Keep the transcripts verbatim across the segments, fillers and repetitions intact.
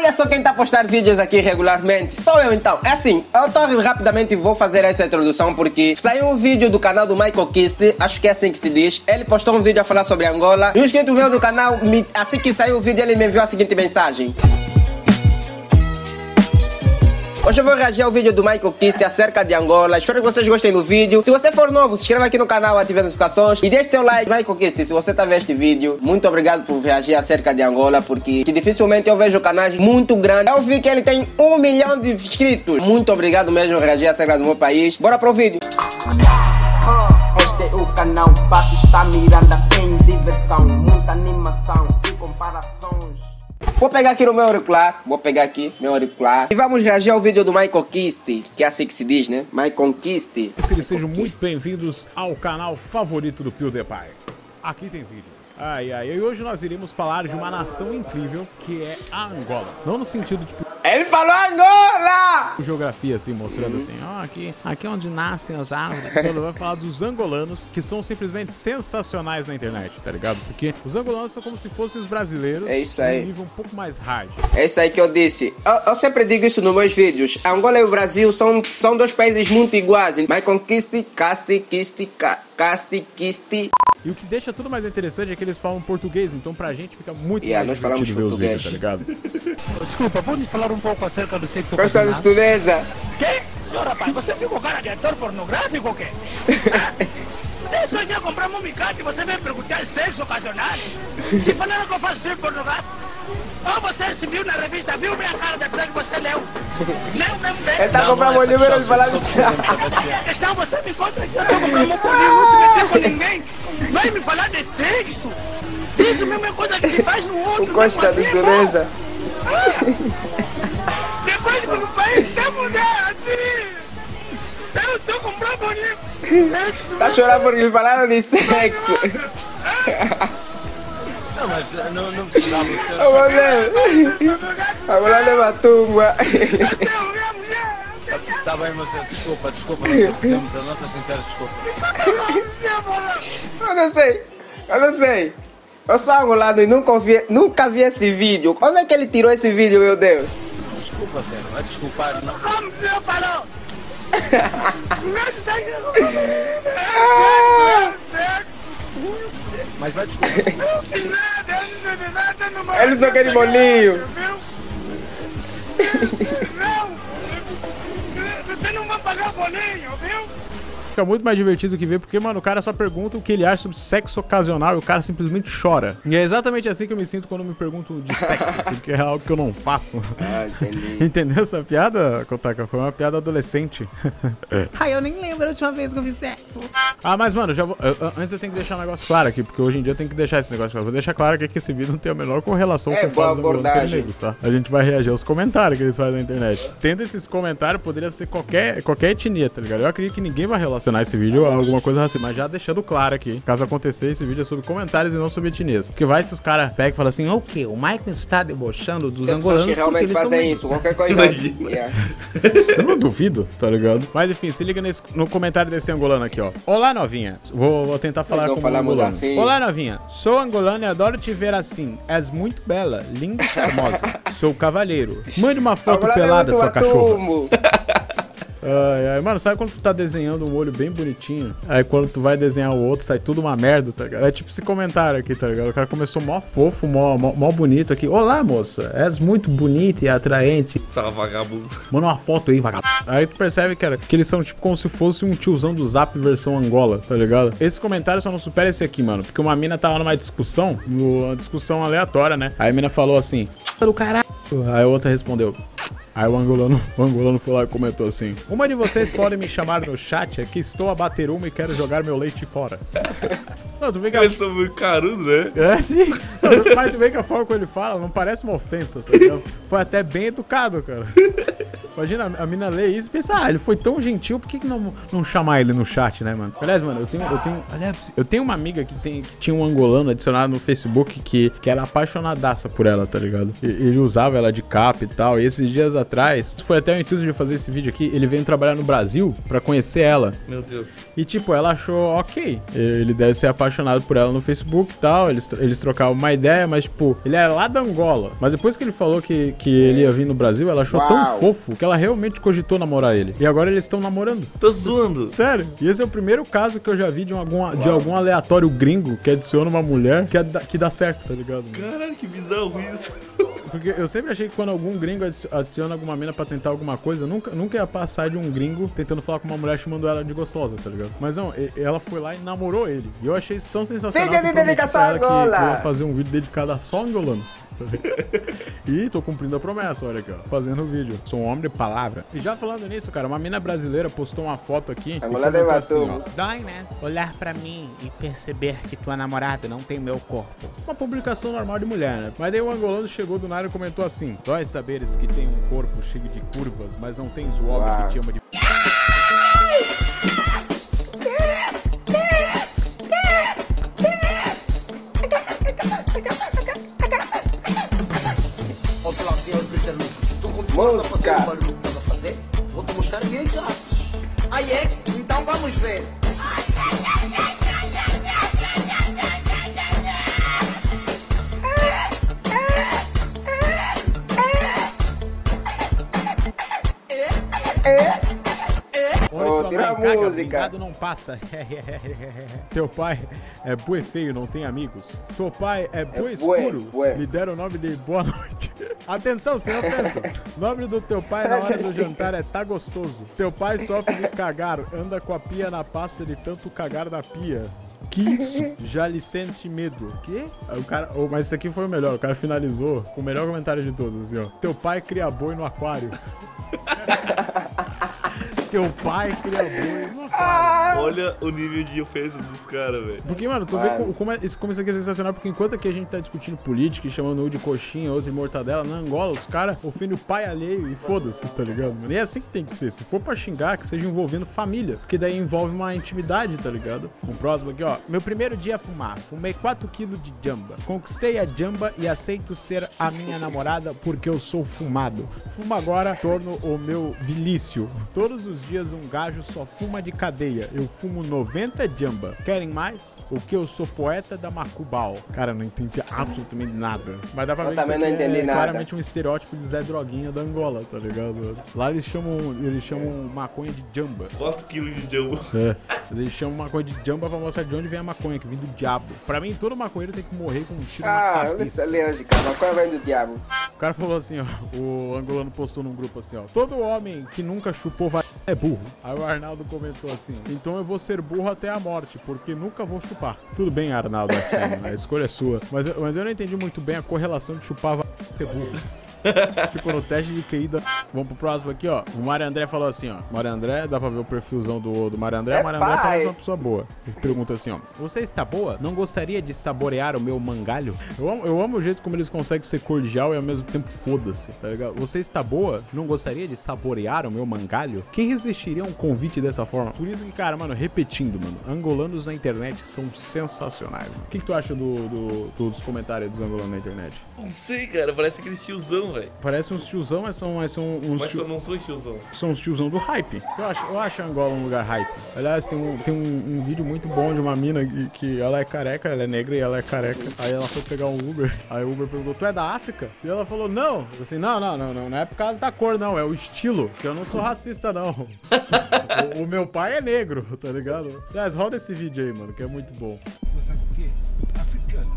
Olha só quem tá a postar vídeos aqui regularmente. Sou eu então. É assim, eu tô rapidamente vou fazer essa introdução porque saiu um vídeo do canal do Michael Kist, acho que é assim que se diz. Ele postou um vídeo a falar sobre Angola. E o inscrito meu do canal, me, assim que saiu o vídeo, ele me enviou a seguinte mensagem. Hoje eu vou reagir ao vídeo do Michael Kist acerca de Angola. Espero que vocês gostem do vídeo. Se você for novo, se inscreva aqui no canal, ative as notificações e deixe seu like. Michael Kist, se você tá vendo este vídeo, muito obrigado por reagir acerca de Angola, porque que dificilmente eu vejo canais muito grandes. Eu vi que ele tem um milhão de inscritos. Muito obrigado mesmo por reagir acerca do meu país. Bora pro vídeo. Este é o canal Batista Miranda, tem diversão, muita animação e comparações. Vou pegar aqui no meu auricular, vou pegar aqui meu auricular e vamos reagir ao vídeo do Michael Kist, que é assim que se diz, né? Michael Kist. Sejam muito bem-vindos ao canal favorito do PewDiePie. Aqui tem vídeo. Ai, ai, e hoje nós iremos falar de uma nação incrível que é a Angola. Não no sentido de... Ele falou Angola! Geografia, assim, mostrando assim, ó, aqui, aqui é onde nascem as árvores. Ele vai falar dos angolanos, que são simplesmente sensacionais na internet, tá ligado? Porque os angolanos são como se fossem os brasileiros. É isso aí. Um nível um pouco mais hard. É isso aí que eu disse. Eu, eu sempre digo isso nos meus vídeos. A Angola e o Brasil são, são dois países muito iguais. Michael Kist, Casti, Kist, Casti, Kist. E o que deixa tudo mais interessante é que eles falam português, então pra gente fica muito yeah, mais nós falamos português, vídeos, tá ligado? Desculpa, pode falar um pouco acerca do sexo Gosta de estudeza? Que? Ô, rapaz, você ficou cara de ator pornográfico ou quê? Estou aqui a comprar um micate e você vem perguntar sexo ocasional? E falaram que eu faço filme pornográfico? Ou você se viu na revista, viu minha cara depois que você leu? Leu mesmo bem? Ele tá comprando um número de falar disso. Questão, você me conta que eu estou comprando um bolinho, não se meter com ninguém. Vai me falar de sexo? Isso mesmo é coisa que se faz no outro. Gosta de beleza? Depois que o país quer mudar assim, eu estou comprando bolinho. Sexo. Tá chorando porque eles falaram de sexo. Não, mas não, não precisava ser. Ô, meu Deus. Agora leva a tumba. Tá bem, mas desculpa, desculpa, nós pedimos as nossas sinceras desculpas. Eu não sei, eu não sei. Eu sou angolano e nunca vi, nunca vi esse vídeo. Onde é que ele tirou esse vídeo, meu Deus? Desculpa, Senhor, vai desculpar, não. Como você falou? Mas vai desculpar. Ele só quer de bolinho. Você não vai pagar bolinho, viu? Fica muito mais divertido que ver, porque, mano, o cara só pergunta o que ele acha sobre sexo ocasional e o cara simplesmente chora. E é exatamente assim que eu me sinto quando me pergunto de sexo, porque é algo que eu não faço. Ah, entendi. Entendeu essa piada, Kotaka? Foi uma piada adolescente. Ai, eu nem lembro a última vez que eu fiz sexo. Ah, mas, mano, já vou, eu, eu, antes eu tenho que deixar um negócio claro aqui, porque hoje em dia eu tenho que deixar esse negócio claro. Vou deixar claro aqui que esse vídeo não tem a menor correlação É, com o fato dos angolanos serem abordagem. negros, tá? A gente vai reagir aos comentários que eles fazem na internet. Tendo esses comentários, poderia ser qualquer, qualquer etnia, tá ligado? Eu acredito que ninguém vai relacionar esse vídeo a alguma coisa assim, mas já deixando claro aqui, caso acontecer, esse vídeo é sobre comentários e não sobre etnias. Porque vai se os caras pegam e falam assim, o que? O Michael está debochando dos Tem angolanos pessoas que realmente fazem isso, qualquer coisa. Yeah. Eu não duvido, tá ligado? Mas enfim, se liga nesse, no comentário desse angolano aqui, ó. Olá, novinha. Vou, vou tentar falar não como falamos angolano. assim. Olá, novinha. Sou angolano e adoro te ver assim. És muito bela, linda e charmosa. Sou cavalheiro. Mande uma foto Agora pelada, leva sua tu cachorra. atumbo. Ai, ai, mano, sabe quando tu tá desenhando um olho bem bonitinho? Aí quando tu vai desenhar o outro, sai tudo uma merda, tá ligado? É tipo esse comentário aqui, tá ligado? O cara começou mó fofo, mó, mó, mó bonito aqui. Olá, moça, és muito bonita e atraente. Só vagabundo. Manda uma foto aí, vagabundo. Aí tu percebe, cara, que eles são tipo como se fosse um tiozão do Zap versão Angola, tá ligado? Esse comentário só não supera esse aqui, mano. Porque uma mina tava numa discussão, uma discussão aleatória, né? Aí a mina falou assim, pelo caralho. Aí a outra respondeu... Aí o angolano, o angolano foi lá e comentou assim: uma de vocês pode me chamar no chat, é que estou a bater uma e quero jogar meu leite fora. Não, tu vê que a... Eles são muito carudos, né? É, sim. Não, mas tu vê que a forma como ele fala não parece uma ofensa, tá ligado? Foi até bem educado, cara. Imagina, a mina lê isso e pensa, ah, ele foi tão gentil, por que, que não, não chamar ele no chat, né, mano? Aliás, mano, eu tenho, eu tenho, aliás, eu tenho uma amiga que, tem, que tinha um angolano adicionado no Facebook que, que era apaixonadaça por ela, tá ligado? E, ele usava ela de capa e tal, e esses dias atrás, foi até o intuito de fazer esse vídeo aqui, ele veio trabalhar no Brasil pra conhecer ela. Meu Deus. E tipo, ela achou ok, ele deve ser apaixonado por ela no Facebook e tal, eles, eles trocavam uma ideia, mas tipo, ele era lá da Angola. Mas depois que ele falou que, que ele ia vir no Brasil, ela achou Uau. tão fofo que ela realmente cogitou namorar ele. E agora eles estão namorando. Tô zoando. Sério. E esse é o primeiro caso que eu já vi de, um, algum, de algum aleatório gringo que adiciona uma mulher que, é, que dá certo, tá ligado? Caralho, que bizarro isso. Porque eu sempre achei que quando algum gringo adiciona alguma mina pra tentar alguma coisa, nunca, nunca ia passar de um gringo tentando falar com uma mulher chamando ela de gostosa, tá ligado? Mas não, ela foi lá e namorou ele. E eu achei isso tão sensacional. Vídeo de dedicação a Angola! Que eu ia fazer um vídeo dedicado a só angolanos. E tô cumprindo a promessa, olha aqui, ó, fazendo o vídeo. Sou um homem de palavra. E já falando nisso, cara, uma mina brasileira postou uma foto aqui. Angola de assim, ó, dói, né? Olhar pra mim e perceber que tua namorada não tem meu corpo. Uma publicação normal de mulher, né? Mas daí o angolano chegou do nada e comentou assim: dói saberes que tem um corpo cheio de curvas, mas não tens o homem que te ama de... Música. Vou te mostrar aqui em casa. Aí é? Então vamos ver. Oi, oh, tira a caga, música. Não passa. Teu pai é boi feio, não tem amigos. Teu pai é boi é escuro. Bué, bué. Me deram o nome de boa noite. Atenção, sem ofensas. O nome do teu pai na hora do jantar é tá gostoso. Teu pai sofre de cagar, anda com a pia na pasta de tanto cagar na pia. Que isso? Já lhe sente medo. Quê? O cara, oh, mas isso aqui foi o melhor. O cara finalizou com o melhor comentário de todos, assim, ó. Teu pai cria boi no aquário. Teu pai cria boi no aquário. Olha o nível de ofensa dos caras, velho. Porque, mano, tu vê como, como, é, como isso aqui é sensacional, porque enquanto aqui a gente tá discutindo política e chamando um de coxinha, outro de mortadela, na Angola os caras ofendem o pai alheio e foda-se, tá ligado, mano? E é assim que tem que ser. Se for pra xingar, que seja envolvendo família, porque daí envolve uma intimidade, tá ligado? O próximo aqui, ó. Meu primeiro dia a fumar. Fumei quatro quilos de jamba. Conquistei a jamba e aceito ser a minha namorada porque eu sou fumado. Fumo agora, torno o meu vilício. Todos os dias um gajo só fuma de cadeia. Eu fumo noventa jamba. Querem mais? O que eu sou poeta da Macubal. Cara, não entendi absolutamente nada. Mas dá pra eu ver que isso não entendi é nada. claramente um estereótipo de Zé Droguinha da Angola, tá ligado? Lá eles chamam, eles chamam maconha de jamba. quatro quilos de jamba. É. Eles chamam maconha de jamba pra mostrar de onde vem a maconha, que vem do diabo. Pra mim, todo maconheiro tem que morrer com um tiro ah, na cabeça. Ah, lógica. Maconha vem do diabo. O cara falou assim, ó. O angolano postou num grupo assim, ó. Todo homem que nunca chupou vai é burro. Aí o Arnaldo comentou assim: então eu vou ser burro até a morte, porque nunca vou chupar. Tudo bem, Arnaldo, assim, a escolha é sua. Mas, mas eu não entendi muito bem a correlação de chupar vai ser burro. Tipo, no teste de Q I da... Vamos pro próximo aqui, ó. O Mário André falou assim, ó. Mário André, dá pra ver o perfilzão do, do Mário André. É o Mário André pai. fala uma pessoa boa. Ele pergunta assim, ó. Você está boa? Não gostaria de saborear o meu mangalho? Eu amo, eu amo o jeito como eles conseguem ser cordial e ao mesmo tempo foda-se, tá ligado? Você está boa? Não gostaria de saborear o meu mangalho? Quem resistiria a um convite dessa forma? Por isso que, cara, mano, repetindo, mano. Angolanos na internet são sensacionais, mano. O que, que tu acha do, do, do, dos comentários dos angolanos na internet? Não sei, cara. Parece aqueles tiozão, velho. Parece uns tiozão, mas são, mas são uns Mas tio... eu não sou tiozão. São os tiozão do hype. Eu acho, eu acho a Angola um lugar hype. Aliás, tem um, tem um, um vídeo muito bom de uma mina que, que ela é careca, ela é negra e ela é careca. Aí ela foi pegar um Uber. Aí o Uber perguntou, tu é da África? E ela falou, não. Eu assim, não, não, não, não, não é por causa da cor, não. É o estilo. Que eu não sou racista, não. o, o meu pai é negro, tá ligado? Aliás, roda esse vídeo aí, mano, que é muito bom. Você é o quê? Africana.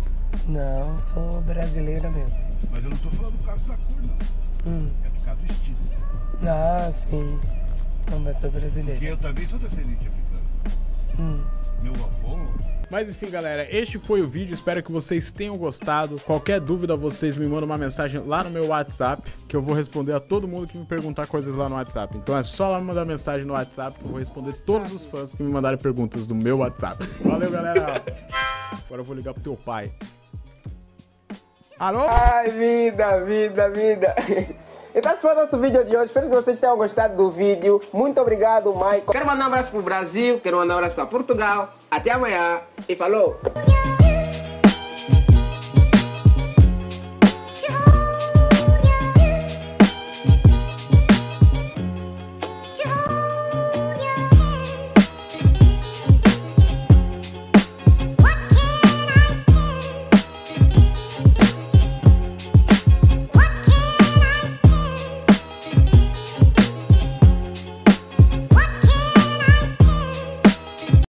Não, sou brasileira mesmo. Mas eu não tô falando por causa da cor, não. Hum. É por causa do estilo. Ah, sim. Não, mas sou brasileira. Porque eu também sou descendente africano. Hum. Meu avô... Mas enfim, galera, este foi o vídeo, espero que vocês tenham gostado. Qualquer dúvida, vocês me mandam uma mensagem lá no meu WhatsApp, que eu vou responder a todo mundo que me perguntar coisas lá no WhatsApp. Então é só lá me mandar mensagem no WhatsApp, que eu vou responder todos os fãs que me mandarem perguntas do meu WhatsApp. Valeu, galera! Agora eu vou ligar pro teu pai. Alô? Ai, vida, vida, vida. Então esse foi o nosso vídeo de hoje. Espero que vocês tenham gostado do vídeo. Muito obrigado, Michael. Quero mandar um abraço pro Brasil, quero mandar um abraço para Portugal. Até amanhã e falou!